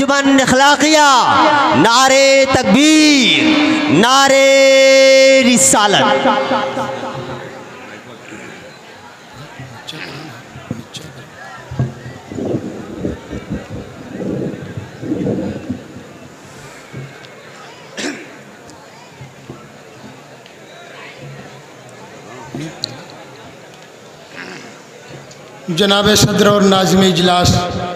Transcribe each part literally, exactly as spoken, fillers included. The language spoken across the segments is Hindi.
अंजुमन अखलाकिया, नारे तकबीर, नारे रिसालत। जनाब सदर और नाज़िम इजलास,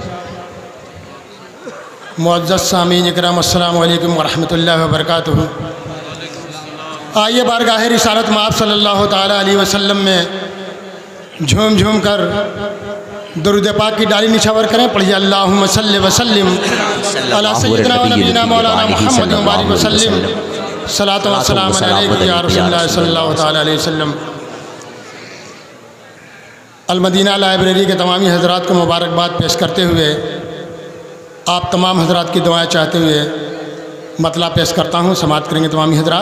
मुअज़्ज़ज़ सामीन इकराम, अस्सलामु अलैकुम वरहमतुल्लाहि वबरकातुहू। आइए बारगाह रिसालत में आप सल्लल्लाहु ताला अलैहि वसल्लम में झूम झूम कर दुरूद पाक की डाली निछावर करें। पढ़िए अल्लाहुम्मा सल्लि व सल्लिम अला सय्यिदिना व नबीना मौलाना मुहम्मद व बारिक व सल्लिम सलातो व सलाम अलैका या रसूलल्लाह सल्लल्लाहु ताला अलैहि वसल्लम। अलमदीना लाइब्रेरी के तमामी हज़रात को मुबारकबाद पेश करते हुए आप तमाम हज़रात की दुआएं चाहते हुए मतला पेश करता हूँ। समाअत करेंगे तमामी हज़रात।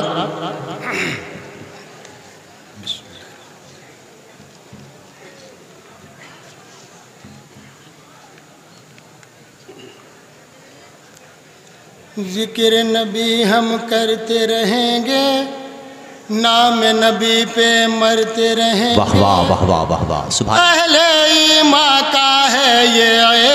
ज़िक्र नबी हम करते रहेंगे, नाम नबी पे मरते रहेंगे। वाह वाह वाह वाह वाह वाह, सुभान। अहले ईमान का है ये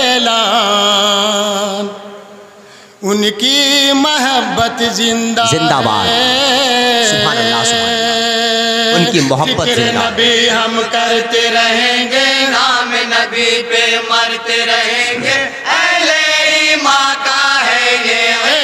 ऐलान, उनकी मोहब्बत जिंदा जिंदाबाद, सुभान अल्लाह, सुभान अल्लाह। उनकी मोहब्बत जिंदा। नबी हम करते रहेंगे, नाम नबी पे मरते रहेंगे। अहले ईमान का है ये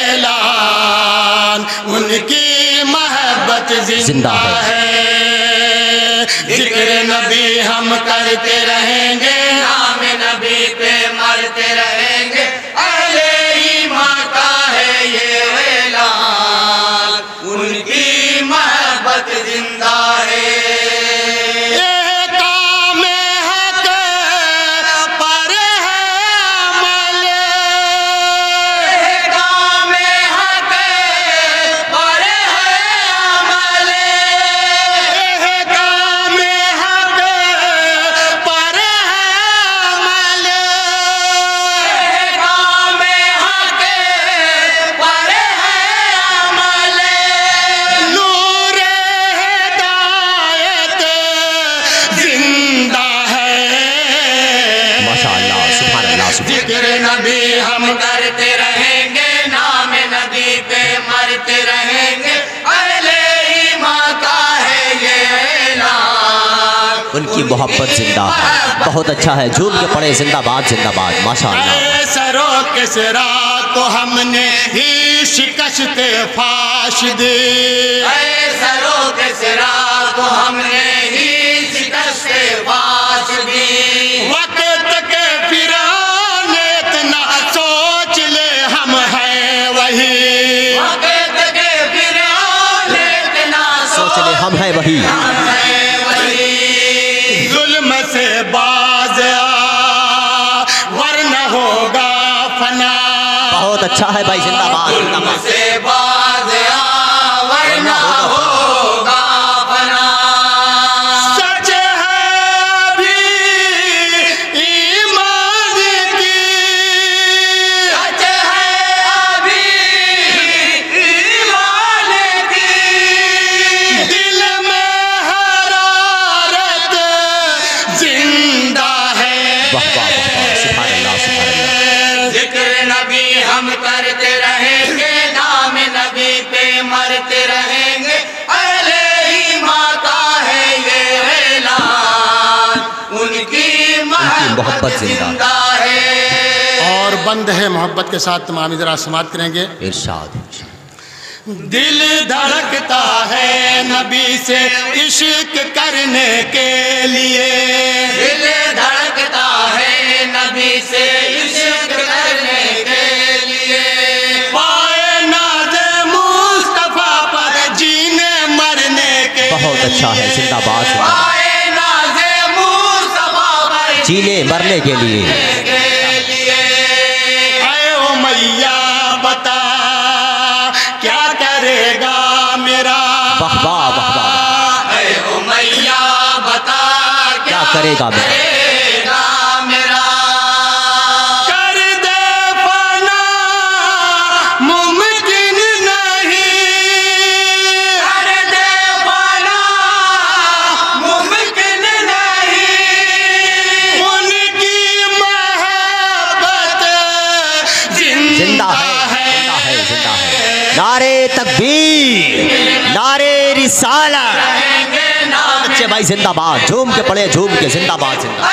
ऐलान, उनकी मोहब्बत जिंदा है। जिक्र नबी हम करते रहेंगे, नाम नबी पे मरते रहेंगे। अहले ईमान का है ये ऐलान, उनकी मोहब्बत जिंदा है। ये काम हक पर है अमल, ये काम हक पर है अमल, ये काम हक पर है अमल, ये काम हक पर है अमल। नूर हिदायत जिंदा है। माशाअल्लाह, सुभान अल्लाह, सुभान। जिक्र नबी हम करते रहेंगे, नाम नबी पे मरते रहेंगे। अहले ईमान का है ये ऐलान, उनकी मोहब्बत जिंदा है। बहुत अच्छा है, झूम के पड़े जिंदाबाद जिंदाबाद, माशाअल्लाह। सरो के सिरा को हमने ही शिकस्त फाश दी, सरो के सिरा को हमने ही शिकस्त फाश दी। वक्त के फिराने इतना सोच ले हम हैं वही, वक्त के फिराने इतना सोच ले हम हैं वही। जुल्म से बाज आ वरना होगा फना। बहुत अच्छा है भाई, जिंदाबाद जिंदाबाद। से बाज आ वरना होगा फना। सच है भी ईमान की, सच है अभी ईमान की। दिल में हरारत जिंदा है। वाह वाह वाह वाह, सुभान अल्लाह, सुभान अल्लाह। जिक्र नबी हम करते रहेंगे, नाम नबी पे मरते रहेंगे। अहले ईमान का है ये ऐलान, उनकी मोहब्बत जिंदा है। और बंद है मोहब्बत के साथ तमाम जरा समाअत करेंगे। इरशाद। दिल धड़कता है नबी से इश्क करने के लिए, दिल धड़कता है नबी से इश्क करने के लिए। पाए नाज़े मुस्तफा पर जीने मरने के, बहुत अच्छा है, जिंदाबाद जिंदाबाद। पाए नाज़े मुस्तफा पर जीने मरने के लिए। आए ओ मैया बता क्या करेगा मेरा। वाह वाह वाह वाह, आए ओ मैया बता क्या करेगा मेरा। मेरा। कर दे फना जिंदा है, जिंदा है, जिंदा है। नारे तकबीर, नारे रिसालत, बच्चे भाई जिंदाबाद, झूम के पड़े, झूम के जिंदाबाद, जिंदाबाद।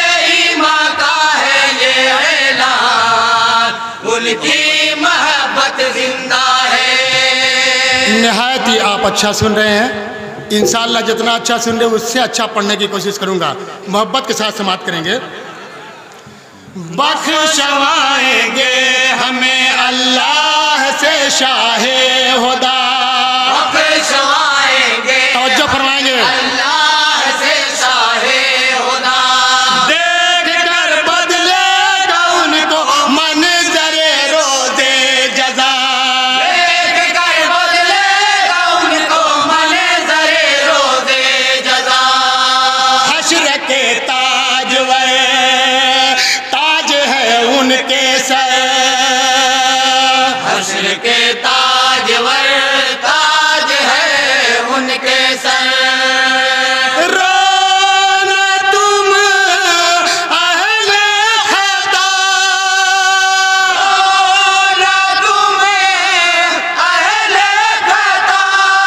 उनकी मोहब्बत जिंदा है। निहायत ही आप अच्छा सुन रहे हैं। इंशाअल्लाह जितना अच्छा सुन रहे हैं उससे अच्छा पढ़ने की कोशिश करूंगा। मोहब्बत के साथ समाप्त करेंगे। बख्शवाएंगे हमें अल्लाह से शाहे खुदा, बख्शवाएंगे तवज्जो फरमाएंगे अल्लाह से शाहे खुदा। देख कर बदलेगा उनको मंजरे रोज़े जज़ा, देख कर बदलेगा उनको मंजरे रोज़े जज़ा। हश्र के ताजवर ताज है उनके सर, हश्र के ताजवर ताज है उनके सर। रोना तुम अहले खता, रोना तुम्हें अहले खता,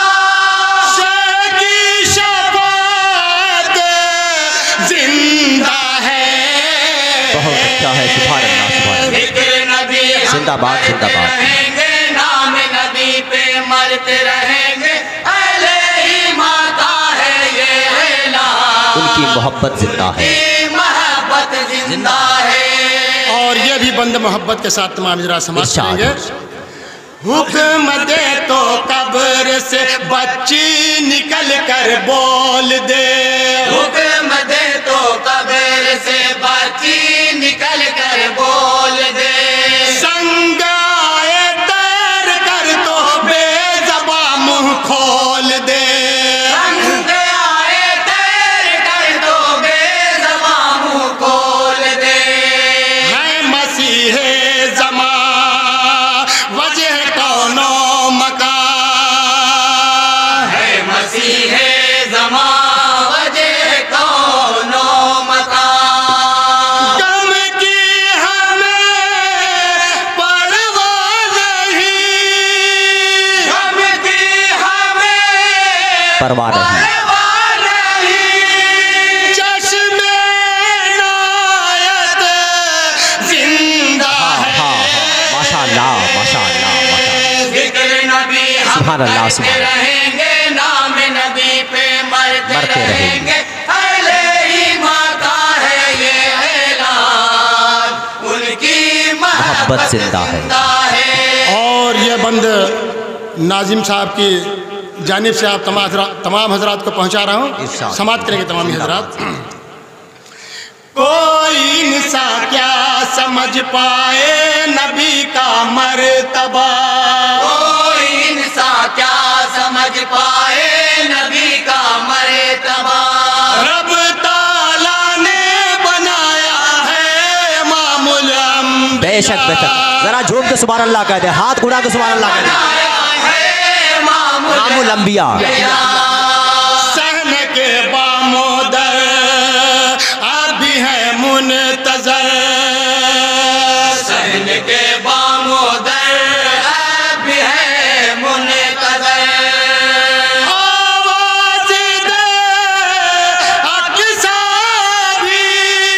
की शफाअत जिंदा है। बहुत अच्छा है, सुभान अल्लाह, सुभान अल्लाह। जिक्र नबी हम जिंदाबाद, करते जिंदाबाद। रहेंगे, नाम नबी पे मरते रहेंगे। अहले ईमान का है ये ऐलान, उनकी मोहब्बत जिंदा है। उनकी मोहब्बत जिंदा है। और ये भी बंद मोहब्बत के साथ तमाम इजरा समाप्त इरशाद। करेंगे। हुक्म दे तो कब्र से बच्ची निकल कर बोल दे, हुक्म दे तो कब्र से बच्ची निकल कर बोल दे। संग आए तैर कर तो बेज़बा मुंह खोल दे, संग आए तैर कर तो बेज़बां मुंह खोल दे। है मसीहे ज़मा वजह कौनो मका, है मसीहे ज़मा वजह कौनो मकान। गम की हमें परवाह नहीं, गम की हमें परवाह नहीं, परवाह नहीं। चश्मे नायत जिंदा हाँ है। हाँ हाँ, माशाअल्लाह, माशाअल्लाह, माशाअल्लाह। जिक्र नबी हम सुभान अल्लाह, करते सुभान अल्लाह। रहेंगे, नाम नबी पे मरते मरते रहेंगे। रहेंगे। अहले ईमान का है ये ऐलान, उनकी मोहब्बत जिंदा है। है। और ये बंद नाजिम साहब की जानिब से आप तमाम हजरात तमाम हजरात को पहुंचा रहा हूँ। इरशाद। समाप्त करेंगे तमाम हजरात। कोई इंसान क्या समझ पाए नबी का मर्तबा, कोई इंसान क्या समझ पाए नबी का मर्तबा। रब ताला ने बनाया है मामूल अंबिया। बेशक बेशक, जरा झूम के सुभान अल्लाह कह दे, हाथ उड़ा के सुभान अल्लाह कह दे। बनाया है मामूल मामूल अंबिया, सहन के बामोदर अब भी है मुनतजर, सहन के बामोदर अब भी है मुनतज़र। आवाज दे अक़सा भी,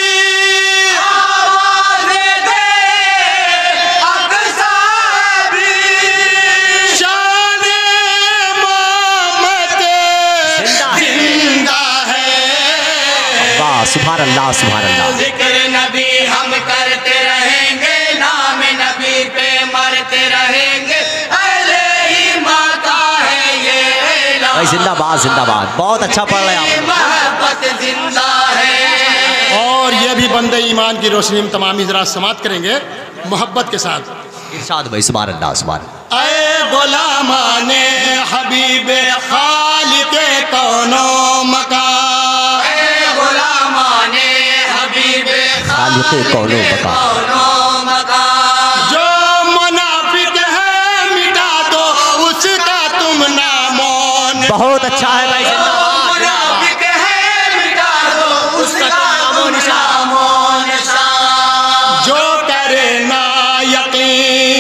आवाज़ दे अक़सा भी, शान मोहम्मद जिंदा है। वाह, सुभान अल्लाह, सुभान अल्लाह। जिक्र नबी हम करते रहेंगे, नाम नबी पे मरते रहेंगे। अहले ईमान का है ये ऐलान, भाई जिंदाबाद, जिंदाबाद। बहुत अच्छा पढ़ रहे हैं आप। मोहब्बत जिंदा है। और ये भी बंदे ईमान की रोशनी में तमाम इजरात समाप्त करेंगे मोहब्बत के साथ। इरशाद भाई, सुभान अल्लाह, सुभान अल्लाह। ऐ गुलामाने हबीबे खालिके कौनो मकान, ऐ गुलामाने हबीबे खालिक़े कौनो मकान। कौनो मकान। जो मुनाफिक है मिटा दो उसका तुम नामोन। बहुत अच्छा है भाई, जिंदाबाद, जिंदाबाद। मुनाफिक है मिटा दो उसका नामो निशान। जो करे ना यकीन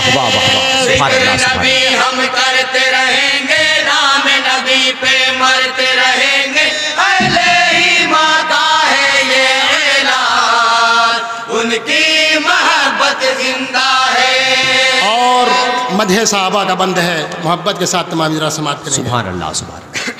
वाह वाह वाह वाह, सुभान अल्लाह, सुभान नबी हम करते रहेंगे, नाम नबी पे मरते रहेंगे। अहले ईमान का है ये ऐलान, उनकी मोहब्बत जिंदा है। और मदह साहबा का बंद है, मोहब्बत के साथ तमाम जरा समाप्त करेंगे। सुभान अल्लाह, सुभान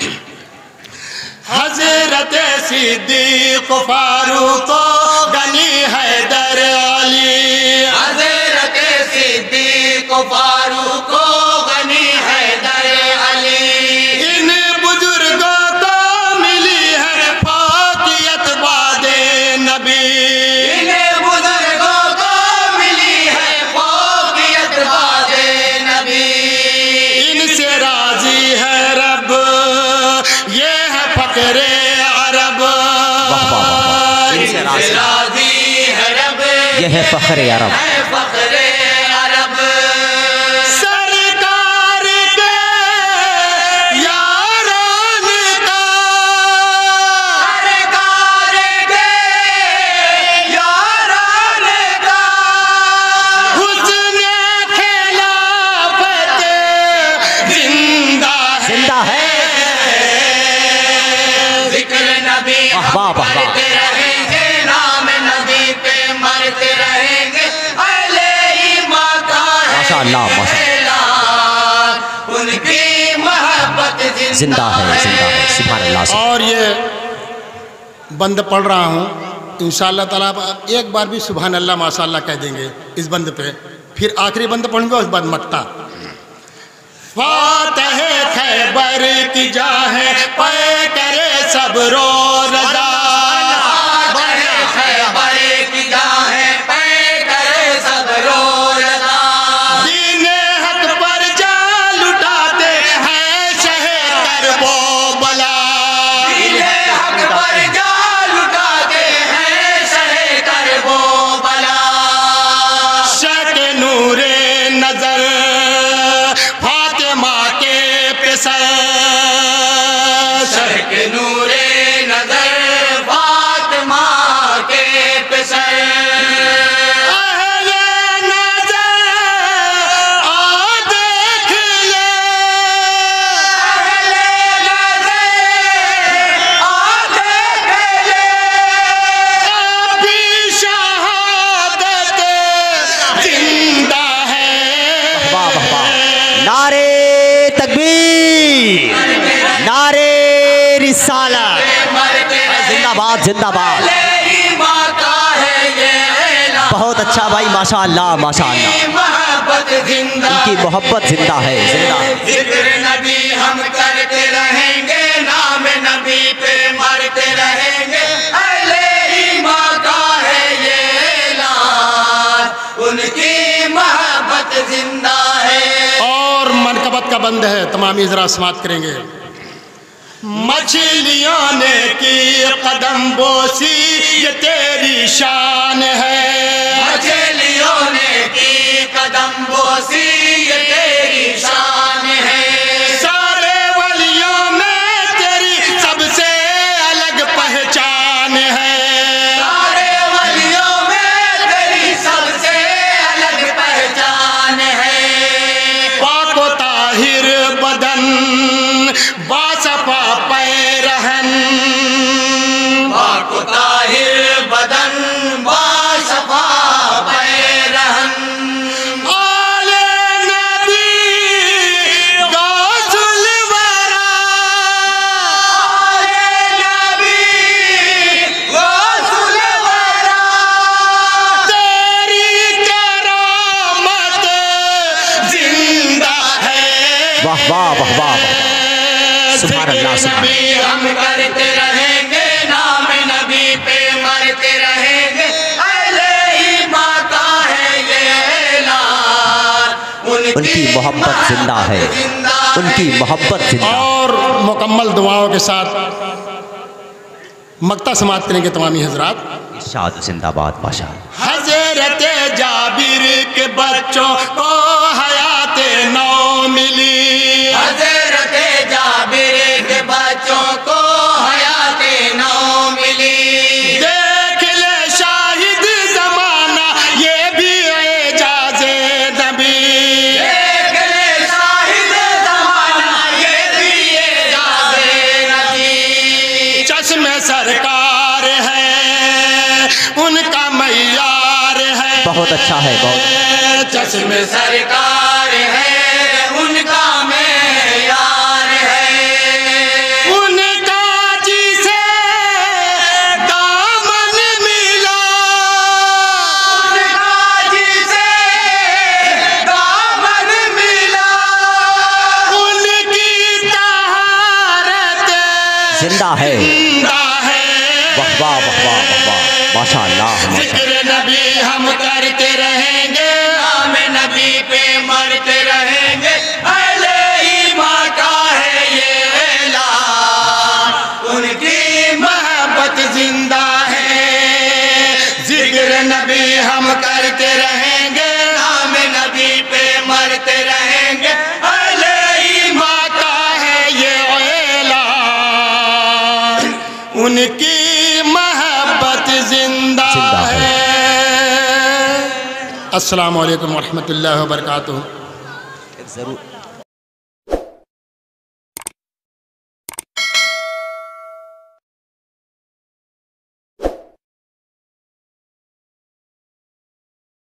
हजरत सिद्दीक फारूक गनी हैदर अली, हजरत सिद्दीक फारूक गनी हैदर अली, इन बुजुर्गों को मिली है फाकियत बादे नबी, इन बुजुर्गों को मिली है फाकियत बादे नबी, इनसे राजी है रब, ये है फकरे अरब, वाह वाह वाह, इनसे राज़ी राजी है रब, ये है फख्रे अरब। है फख्रे अरब। सरकार के यारान का, सरकार के यारान का, हुस्न खिलाफत जिंदा है, जिंदा है। जिक्र नबी वाह, वाह, वाह, वाह। करते रहेंगे, नाम नबी पे मरते रहेंगे। अहले ईमान का है माशाअल्लाह, माशाअल्लाह। ऐलान, उनकी मोहब्बत जिंदा है, जिंदा है, सुभान अल्लाह, सुभान और ये बंद पढ़ रहा हूँ, इंशाअल्लाह ताला आप एक बार भी सुभान अल्लाह माशाअल्लाह कह देंगे इस बंद पे, फिर आखिरी बंद पढ़ूंगा उस बाद मक्ता। फातह खैबर की जाहे पै करे सब रो रजा, खैबर की जाहे पे करे सब रो रजा, दीन हक पर जा लुटाते हैं शहे करबो बला, दीने हक पर जा लुटाते हैं शहे करबो बला, शक नूरे नजर फातिमा के पेशर, शक नूरे नजर फातिमा के पेशर, अहले नजर आ देख ले, अहले नजर आ देख ले, अभी शहादत जिंदा है, वाह वाह वाह। नारे तकबीर, नारे रिसालत, मरते जिंदाबाद जिंदाबाद। ईमान का है ये ऐलान, बहुत अच्छा भाई, माशाअल्लाह माशाअल्लाह, मोहब्बत जिंदा, इनकी मोहब्बत जिंदा है, जिंदा है। जिक्र नबी हम करते रहेंगे, नाम नबी पे मरते रहेंगे। अहले ईमान का है ये ऐलान, उनकी मोहब्बत जिंदा है। और मनकबत का बंद है, तमाम जरा समाप्त करेंगे। मछलियों ने की कदम बोसी, ये तेरी शान है, मछलियों ने की कदम बोसी, ये तेरी शान है। सारे वलियों में तेरी सबसे अलग पहचान है, सारे वलियों में तेरी सबसे अलग पहचान है। पाको ताहिर बदन बासफा पैरहन, पाको ताहिर बदन बासफा पैरहन, आले नबी गौसुल वरा, आले नबी गौसुल वरा, तेरी करामत जिंदा है, वाह वाह वाह वाह, सुभान अल्लाह, सुभान नबी हम करते रहेंगे, नाम नबी पे मरते रहेंगे। अहले ईमान का है ये ऐलान, उनकी मोहब्बत जिंदा है, उनकी मोहब्बत जिंदा। और मुकम्मल दुआओं के साथ मक्ता समाप्त करेंगे तमामी हजरात। इरशाद जिंदाबाद, माशाअल्लाह। हजरत जाबिर के बच्चों को हयात नौ मिली, हजरत जाबिर के बच्चों को हयात नौ मिली, देख ले शाहिद जमाना ये भी एजाज़े नबी, अच्छा है, बहुत। चश्मे सरकार है उनका मेयार है, उनका जिसे दामन मिला, उनका जिसे दामन मिला, उनकी तहारत जिंदा है। वाह वाह वाह वाह वाह, माशाअल्लाह। जिक्र नबी हम करते रहेंगे, नाम नबी पे मरते रहेंगे, अहले ईमान का है ये ऐलान, उनकी मोहब्बत जिंदा है। जिक्र नबी हम करते रहेंगे, नाम नबी पे मरते रहेंगे, अहले ईमान का है ये ऐलान, उनकी मोहब्बत जिंदा है। अस्सलामु अलैकुम वरहमतुल्लाहि वबरकातुहू। जरूर